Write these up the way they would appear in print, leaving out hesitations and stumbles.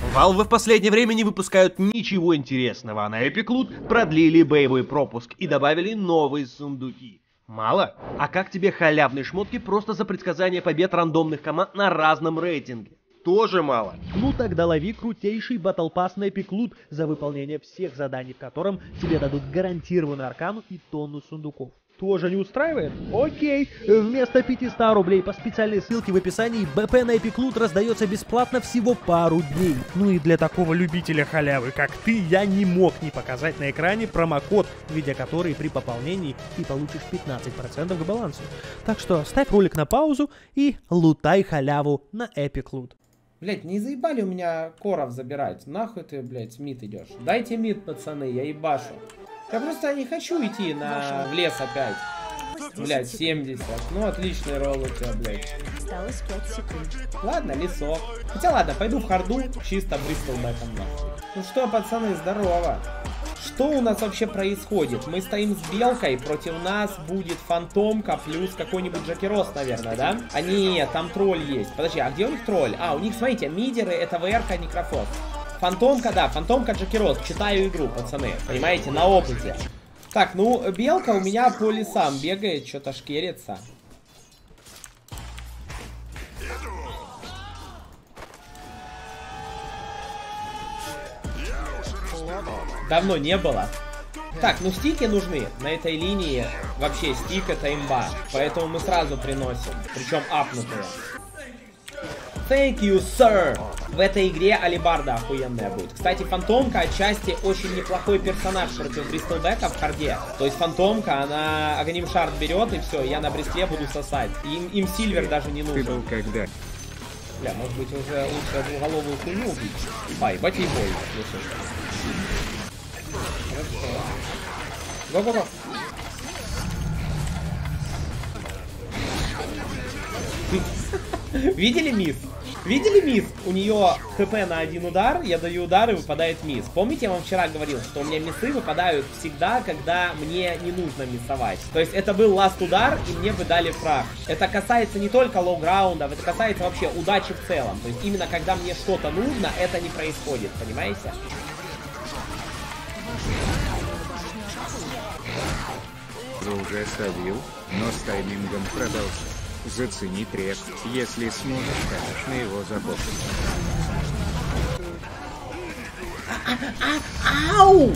Valve в последнее время не выпускают ничего интересного, а на Epic Loot продлили боевой пропуск и добавили новые сундуки. Мало? А как тебе халявные шмотки просто за предсказание побед рандомных команд на разном рейтинге? Тоже мало. Ну тогда лови крутейший Battle Pass на Epic Loot за выполнение всех заданий, в котором тебе дадут гарантированную аркану и тонну сундуков. Тоже не устраивает? Окей. Вместо 500 рублей по специальной ссылке в описании БП на Epic Loot раздается бесплатно всего пару дней. Ну и для такого любителя халявы, как ты, я не мог не показать на экране промокод, введя который при пополнении ты получишь 15% к балансу. Так что ставь ролик на паузу и лутай халяву на Epic Loot. Блять, не заебали у меня коров забирать. Нахуй ты, блять, в мид идешь? Дайте мид, пацаны, я ебашу. Я просто не хочу идти в лес опять. Блять, 70. Ну, отличный ролл у тебя, блять. Осталось 5 секунд. Ладно, лесок. Хотя ладно, пойду в харду, чисто бристлбэком нахуй. Ну что, пацаны, здорово. Что у нас вообще происходит? Мы стоим с белкой, против нас будет фантомка плюс какой-нибудь Джокерос, наверное, да? А нет, там тролль есть. Подожди, а где у них тролль? А, у них, смотрите, мидеры, это ВР-ка, Некрофос. Фантомка, да, фантомка Джокерос. Читаю игру, пацаны, понимаете, на опыте. Так, ну, белка у меня по лесам бегает, что-то шкерится. Давно не было. Так, ну стики нужны. На этой линии вообще стик это имба. Поэтому мы сразу приносим. Причем апнутые. Thank you, sir. В этой игре алибарда охуенная будет. Кстати, фантомка отчасти очень неплохой персонаж против бристлбэка в харде. То есть фантомка, она агоним шард берет и все, я на бристле буду сосать. Им сильвер даже не нужен. Ты был когда? Бля, может быть уже лучше двуголовую хуйню убить. Ай, ебать ей бой. Го-го-го. Видели мисс? Видели мисс? У нее хп на один удар, я даю удар и выпадает мисс. Помните, я вам вчера говорил, что у меня миссы выпадают всегда, когда мне не нужно миссовать. То есть это был ласт удар, и мне бы дали фраг. Это касается не только лоу-граундов, это касается вообще удачи в целом. То есть именно когда мне что-то нужно, это не происходит, понимаете? Уже словил, но с таймингом продолжи. Зацени трек, если сможешь, конечно, его запомнить. Ау!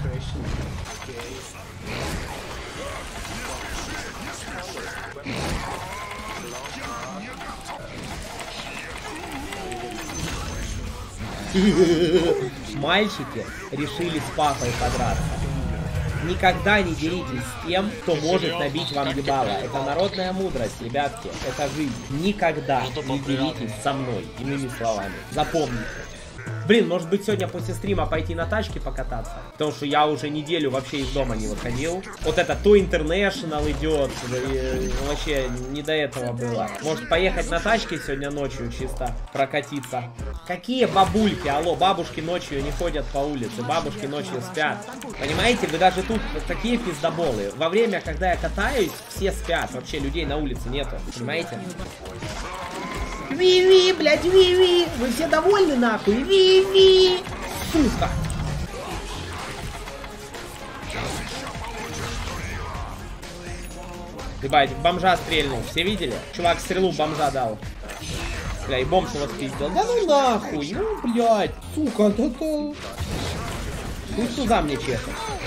Мальчики решили с папой подраться. Никогда не деритесь с тем, кто может набить вам ебало. Это народная мудрость, ребятки. Это жизнь. Никогда не деритесь со мной. Иными словами. Запомните. Блин, может быть сегодня после стрима пойти на тачке покататься? Потому что я уже неделю вообще из дома не выходил. Вот это то International идет. Вообще не до этого было. Может поехать на тачке сегодня ночью чисто прокатиться? Какие бабульки? Алло, бабушки ночью не ходят по улице. Бабушки ночью спят. Понимаете, вы даже тут такие пиздоболы. Во время, когда я катаюсь, все спят. Вообще людей на улице нету. Понимаете? Ви-ви, блядь, ви-ви. Вы все довольны, нахуй? Ви-ви. Сука. Ебать, бомжа стрельнул. Все видели? Чувак стрелу бомжа дал. Бля, и бомж его спиздил. Да ну нахуй. Ну, блядь. Сука, да-да. Пусть туда мне чешет.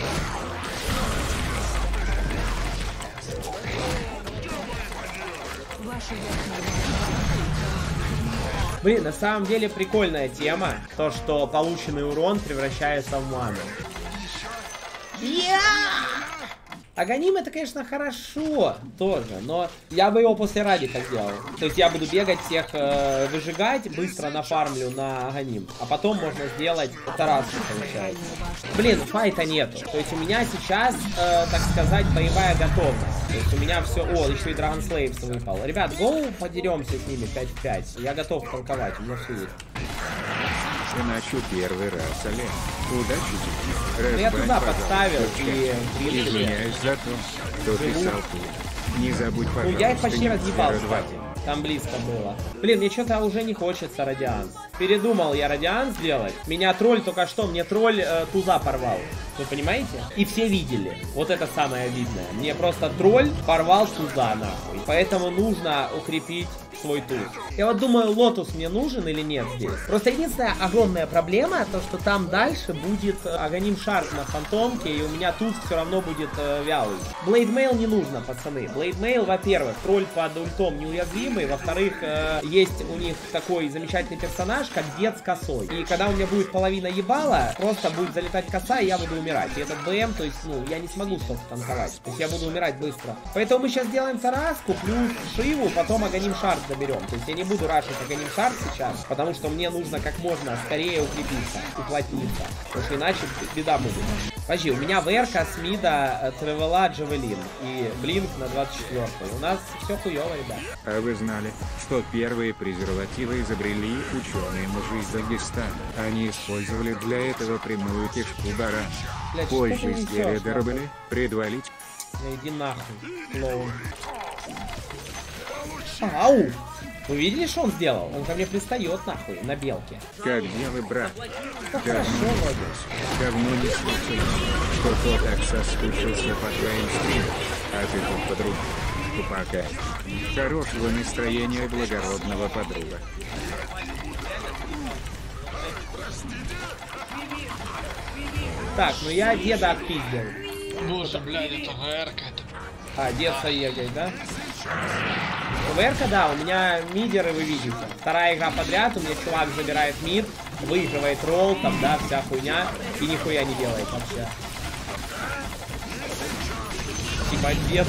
Блин, на самом деле прикольная тема. То, что полученный урон превращается в ману. Агоним это, конечно, хорошо тоже, но я бы его после радика сделал. То есть я буду бегать всех, выжигать, быстро нафармлю на агоним. А потом можно сделать тараску, получается. Блин, файта нету. То есть у меня сейчас, так сказать, боевая готовность. То есть у меня все... О, еще и Dragon Slaves выпал. Ребят, гоу подеремся с ними 5 в 5. Я готов танковать, у меня все есть. Иначе первый раз, Олег. Удачи тебе. Ну, я туда подставил и... Извиняюсь за то, что писал ты. Не забудь, пожалуйста. Ну, я их почти разъебал, кстати. Там близко было. Блин, мне что-то уже не хочется радианс. Передумал я радианс делать. Меня тролль только что, мне тролль туза порвал. Вы понимаете? И все видели. Вот это самое видное. Мне просто тролль порвал туза, нахуй. Поэтому нужно укрепить свой туз. Я вот думаю, лотус мне нужен или нет здесь. Просто единственная огромная проблема, то что там дальше будет Агоним Шарк на фантомке, и у меня туз все равно будет вялый. Блейдмейл не нужно, пацаны. Блейдмейл, во-первых, тролль под ультом неуязвимый, во-вторых, есть у них такой замечательный персонаж, как дед с косой. И когда у меня будет половина ебала, просто будет залетать коса, и я буду умирать. И этот БМ, то есть, ну, я не смогу столько танковать. То есть я буду умирать быстро. Поэтому мы сейчас делаем Тараску, плюс Шиву, потом Агоним Шарк заберем. То есть я не буду рашить Агоним Шарк сейчас, потому что мне нужно как можно скорее укрепиться, уплотниться. Потому что иначе беда будет. Подожди, у меня ВРК с мида Тревела Джавелин и Блинк на 24-й. У нас все хуево, ребят. А вы знали, что первые презервативы изобрели ученые-мужи из Дагестана? Они использовали для этого прямую кишку барана. Блядь, Позже изделия доработали, предварить. Иди нахуй, клоун. Ау! Вы видели, что он сделал? Он ко мне пристает, нахуй, на белке. Как дело, брат? Да хорошо, вроде. Давно не случилось, что кто так соскучился по твоим стримам, а ты тут подруга. Тупака. Хорошего настроения, благородного подруга. Так, ну я деда отпиздил. Боже, блядь, это ВРК. А, дед с Аегой, да? ВРК, да, у меня мидеры, вы видите. Вторая игра подряд, у меня чувак забирает мид, выигрывает ролл, там, да, вся хуйня, и нихуя не делает вообще. Типа дед.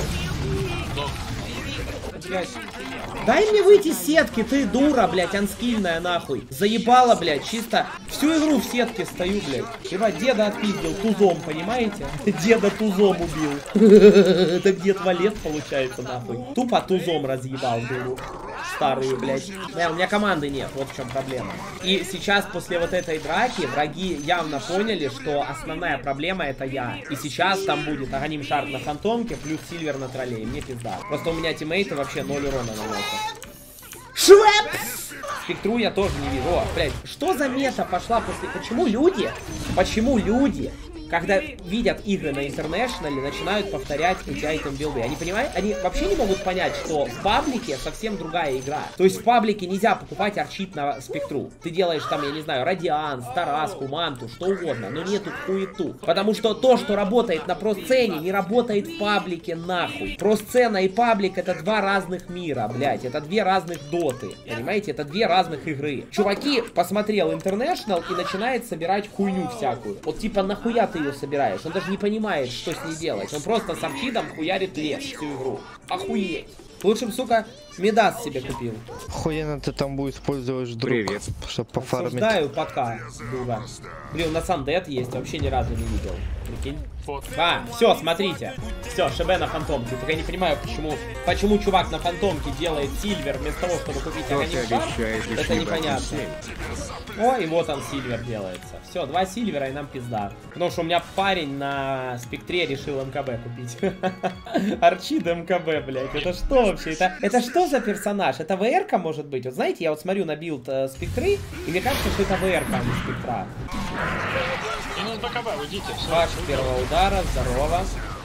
Блядь. Дай мне выйти с сетки, ты дура, блядь, анскильная, нахуй. Заебала, блядь, чисто всю игру в сетке стою, блядь. Ебать, деда отпиздил тузом, понимаете? Деда тузом убил. Это дед Валет, получается, нахуй. Тупо тузом разъебал дуру. Старую, блядь. У меня команды нет, вот в чем проблема. И сейчас, после вот этой драки, враги явно поняли, что основная проблема это я. И сейчас там будет Агоним Шарк на фантомке, плюс Сильвер на тролле. Мне пизда. Просто у меня тиммейты вообще 0 урона наносят. Швепс! Спектру я тоже не вижу. О, блядь, что за мета пошла после... Почему люди, когда видят игры на интернешнале, начинают повторять эти айтем-билды? Они понимают, они вообще не могут понять, что в паблике совсем другая игра. То есть в паблике нельзя покупать арчит на спектру. Ты делаешь там, я не знаю, радианс, тараску, манту, что угодно, но нету хуету. Потому что то, что работает на просцене, не работает в паблике нахуй. Просцена и паблик это два разных мира, блять. Это две разных доты. Понимаете, это две разных игры. Чуваки посмотрел интернешнл и начинает собирать хуйню всякую. Вот типа нахуя ты ее собираешь? Он даже не понимает, что с ней делать. Он просто с арчидом хуярит лес всю игру. Охуеть. Лучше бы, сука, Медас себе купил. Охуенно ты там будешь использовать друг, Привет. чтобы пофармить. Осуждаю пока, дура. Блин, у нас Undead есть, вообще ни разу не видел. Прикинь. Вот. А, все, смотрите. Все, ШБ на фантомке. Только я не понимаю, почему чувак на фантомке делает Сильвер вместо того, чтобы купить Агоним Шарк. Это непонятно. О, и вот он Сильвер делается. Все, 2 Сильвера и нам пизда. Потому что у меня парень на спектре решил МКБ купить. Арчид МКБ, блядь. Это что вообще? Это что за персонаж? Это ВРК может быть? Вот знаете, я вот смотрю на билд спектры, и мне кажется, что это ВРК, а не спектра. Минус БКБ, уйдите. Все. Баш первого удара, здорово.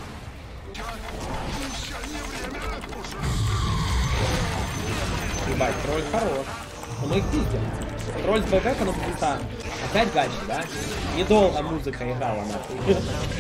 Ебать, тролль хорош. Но мы их пиздим. Тролль с БК, но пизда. Опять гачи, да? Недолго музыка играла, нахуй.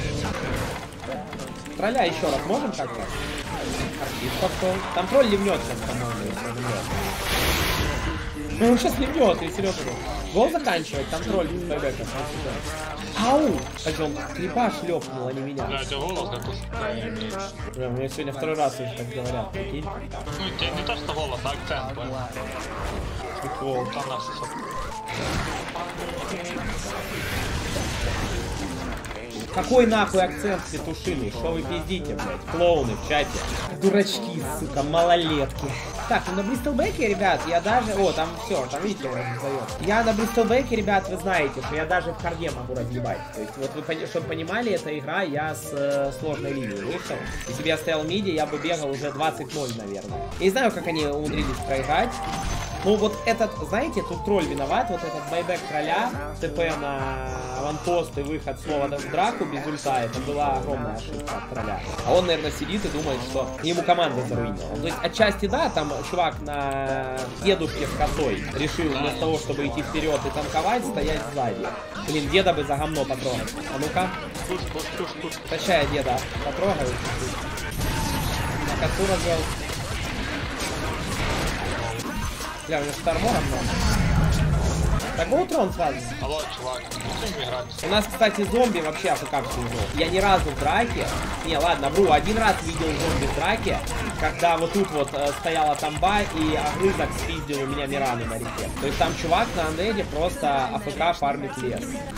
Тролля еще раз можем как-то? Артист пошел. Там тролль ливнется, по-моему, если он ливнет. Ну, он сейчас ливнет, и серьезно. Гол заканчивать, там тролль с БК. Ау! Кстати, он крипа шлепнул, а не меня. Блядь, голос какой имеешь. Бля, мне сегодня второй раз уже так говорят, прикинь. Ну, тебе не то, что голос, а акцент, понял? Прикол. Там нас все. Какой нахуй акцент петушиный? Что вы пиздите, блядь? Клоуны в чате. Дурачки, сука, малолетки. Так, ну на Бристолбеке, ребят, я даже... О, там все, там видите, он разъебает. Я на Бристолбеке, ребят, вы знаете, что я даже в харде могу разъебать. То есть, вот вы, чтобы понимали, эта игра, я с сложной линии вышел. Если бы я стоял в миде, я бы бегал уже 20-0, наверное. Я не знаю, как они умудрились проиграть. Ну вот этот, знаете, тут тролль виноват, вот этот байбек тролля, ТП на аванпост и выход снова в драку без ульта, это была огромная ошибка от тролля. А он, наверное, сидит и думает, что ему команда заруинила. То есть отчасти да, там чувак на дедушке с косой решил вместо того, чтобы идти вперед и танковать, стоять сзади. Блин, деда бы за говно потрогать. А ну-ка. Прощай, деда, потрогаю. На косу развел. Бля, у него штормора много. Так, Гоутрон сразу. Алло, чувак, будем играть? У нас, кстати, зомби вообще АФК всю игру. Я ни разу в драке... Не, ладно, вру, один раз видел зомби в драке, когда вот тут вот стояла тамба и огрызок спиздил у меня Мирану на реке. То есть там чувак на андеде просто АФК фармит лес.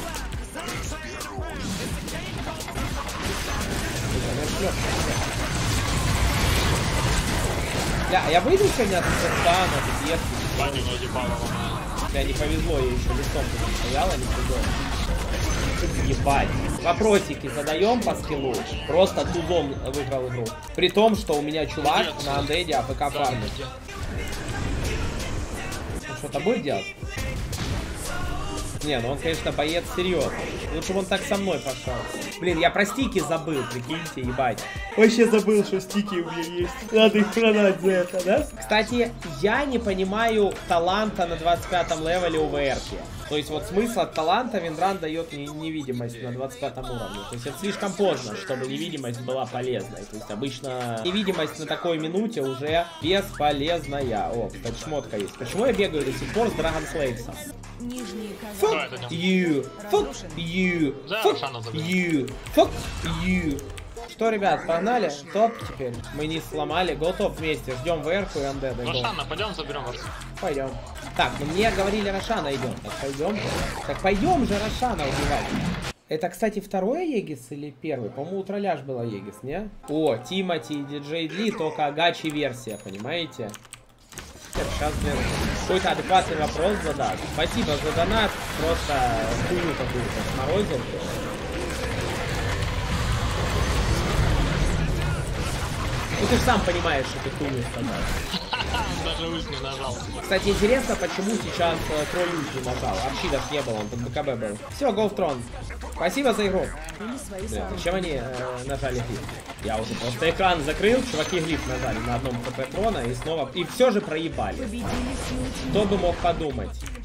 Бля, я выйду сегодня от Стану, тут есть. Баню не ебало, Бля, не повезло, я еще лицом тут стояла, не ебать. Вопросики задаем по скиллу. Просто тузом выиграл игру. При том, что у меня чувак на андеде АФК фармит. Он что-то будет делать? Не, ну он, конечно, боец серьезно. Лучше бы он так со мной пошел. Блин, я про стики забыл, прикиньте, ебать. Вообще забыл, что стики у меня есть. Надо их продать за это, да? Кстати, я не понимаю таланта на 25-м левеле у ВРки. То есть вот смысл от таланта Виндран дает невидимость на 25 уровне. То есть это слишком поздно, чтобы невидимость была полезной. То есть обычно невидимость на такой минуте уже бесполезная. О, кстати, шмотка есть. Почему я бегаю до сих пор с Драгон Слейвсом? Fuck you, fuck you, fuck you, fuck you. Что, ребят, погнали? Топ теперь. Мы не сломали. Го топ вместе. Ждем ВРку и андеда. Рошана, пойдем заберем вас. Пойдем. Так, ну мне говорили, Рошана идем. Так пойдем. Так пойдем же Рошана убивать. Это, кстати, второй Егис или первый? По-моему, у тролля ж была Егис, не? О, Тимати и Диджей Дли, только гачи версия, понимаете? Сейчас, блин, какой-то адекватный вопрос задаст. Спасибо за донат. Просто хуйню какую-то сморозил. Ну ты же сам понимаешь, что ты хуйню сказал. Даже ульт не нажал. Кстати, интересно, почему сейчас тролль ульт не нажал. Арчидов не было, он под БКБ был. Все, go в трон. Спасибо за игру. Блин, зачем они нажали глиф? Я уже просто экран закрыл, чуваки глиф нажали на одном КП трона и снова... И все же проебали. Кто бы мог подумать.